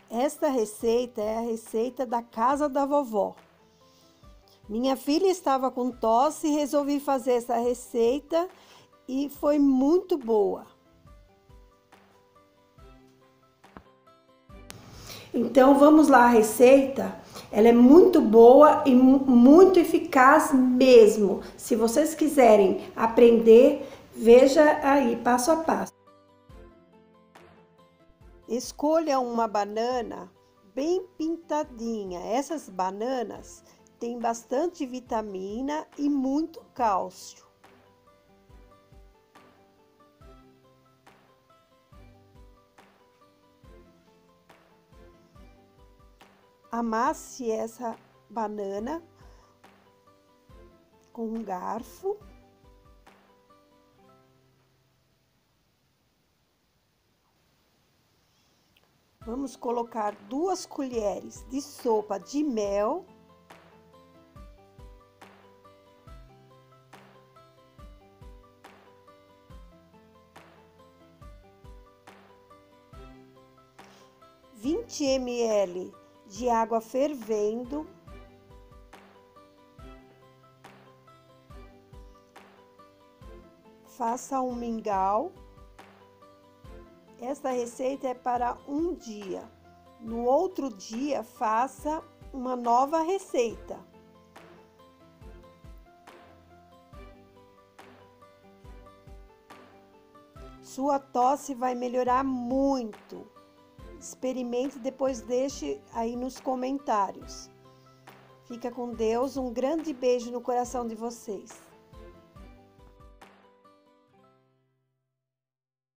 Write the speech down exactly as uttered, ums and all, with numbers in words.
Esta receita é a receita da casa da vovó. Minha filha estava com tosse e resolvi fazer essa receita e foi muito boa. Então vamos lá, a receita, ela é muito boa e muito eficaz mesmo. Se vocês quiserem aprender, veja aí passo a passo. Escolha uma banana bem pintadinha. Essas bananas têm bastante vitamina e muito cálcio. Amasse essa banana com um garfo. Vamos colocar duas colheres de sopa de mel. vinte mililitros de água fervendo. Faça um mingau. Esta receita é para um dia. No outro dia, faça uma nova receita. Sua tosse vai melhorar muito. Experimente e depois deixe aí nos comentários. Fica com Deus, um grande beijo no coração de vocês.